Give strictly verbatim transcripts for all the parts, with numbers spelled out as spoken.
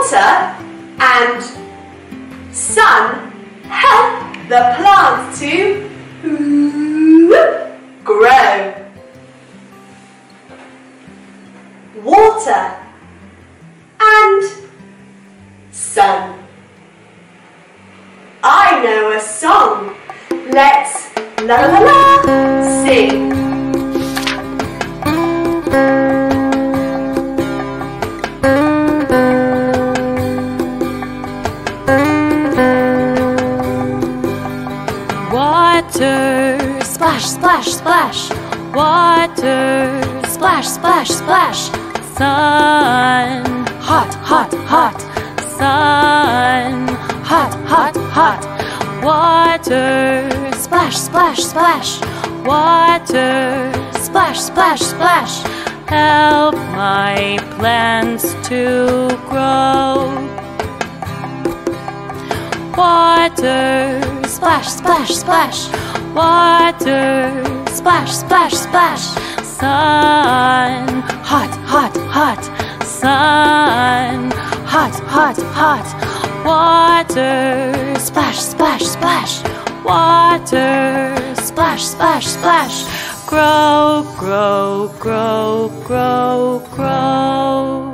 water and sun help the plants to grow. Water and sun. I know a song. Let's la la la sing. Water, splash, splash, splash. Water, splash, splash, splash. Sun, hot, hot, hot. Sun, hot, hot, hot. Water, splash, splash, splash. Water, splash, splash, splash. Help my plants to grow. Water, splash, splash, splash. Water, splash, splash, splash. Sun, hot, hot, hot. Sun, hot, hot, hot. Water, splash, splash, splash. Water, splash, splash, splash. Grow, grow, grow, grow, grow.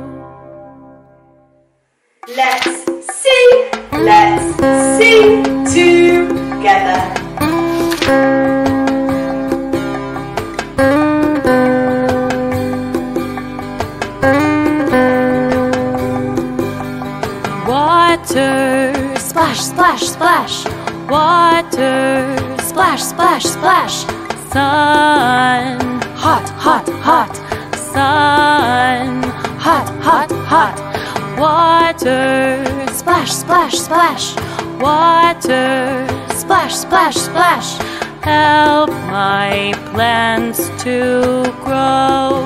Let's sing, let's sing together. Water, splash, splash, splash. Water, splash, splash, splash. Sun, hot, hot, hot. Sun, hot, hot, hot. Water, splash, splash, splash. Water, splash, splash, splash. Help my plants to grow.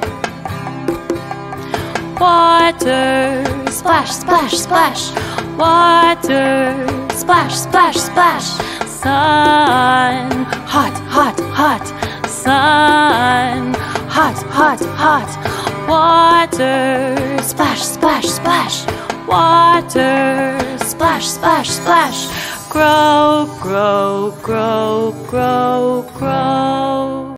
Water, splash, splash, splash. Water, splash, splash, splash. Sun, hot, hot, hot. Sun, hot, hot, hot. Water, splash, splash, splash. Water, splash, splash, splash. Grow, grow, grow, grow, grow.